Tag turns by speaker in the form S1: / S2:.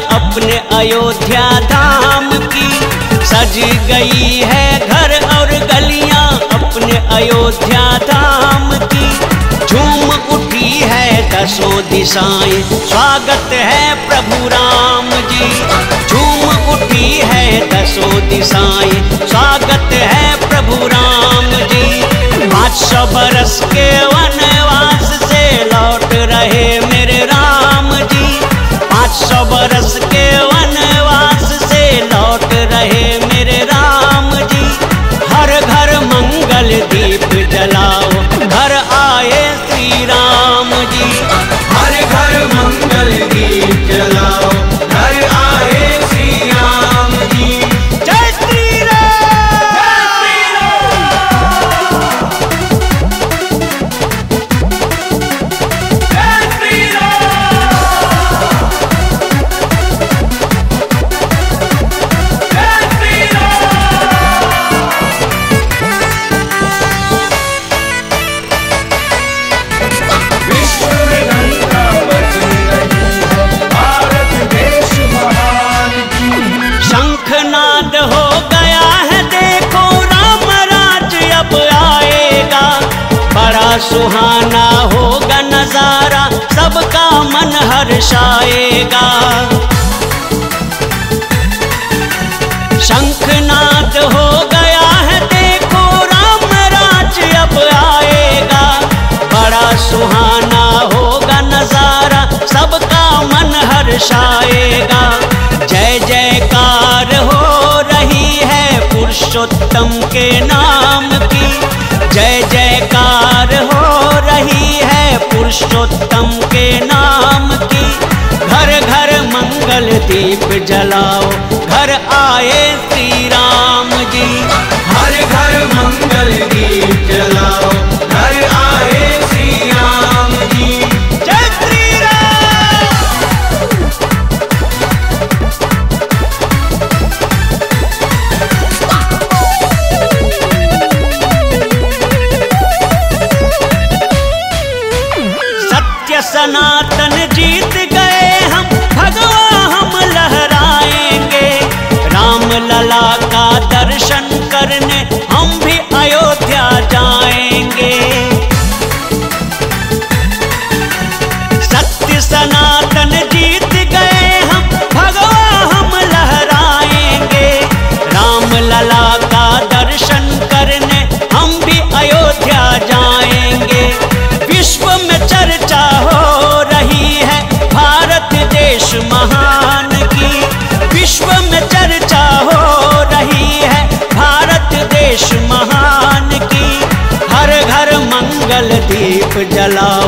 S1: अपने अयोध्या धाम की। सज गई है घर और गलियां अपने अयोध्या धाम की। झूम उठी है दसों दिशाएं, स्वागत है प्रभु राम जी। झूम उठी है दसों दिशाएं, स्वागत है प्रभु राम जी। 500 बरस के वनवास से लौट रहे मेरे राम जी। 500 बरस के वनवास से लौट रहे मेरे राम जी। हर घर मंगल दीप जलाओ, घर आए श्री राम जी।
S2: हर घर मंगल दीप जलाओ, घर आए श्री राम जी।
S1: जय श्री राम,
S2: जय श्री
S1: शंखनाद हो गया है देखो, राम राज अब आएगा। बड़ा सुहाना होगा नजारा, सबका मन हर्षाएगा। शंखनाद हो गया है देखो, राम राज अब आएगा। बड़ा सुहाना होगा नजारा, सबका मन हर्षाएगा। जय जयकार हो रही है पुरुषोत्तम के नाम की। जय जयकार हो रही है पुरुषोत्तम के नाम की। घर घर मंगल दीप जलाओ, घर आए श्री राम जी।
S2: हर घर मंगल दीप जलाओ, घर आए श्री राम जी।
S1: जय श्री राम। सत्य सनातन जीत गए हम, भगवा हम लहराएंगे। राम लला का दर्शन करने हम भी अयोध्या जाएंगे। सत्य सनातन जीत गए हम, भगवा हम लहराएंगे। राम लला का दर्शन करने हम भी अयोध्या जाएंगे। विश्व में चर्चा हो रही है भारत देश महान की। विश्व में चर्चा हो रही है भारत देश महान की। हर घर मंगल दीप जलाओ,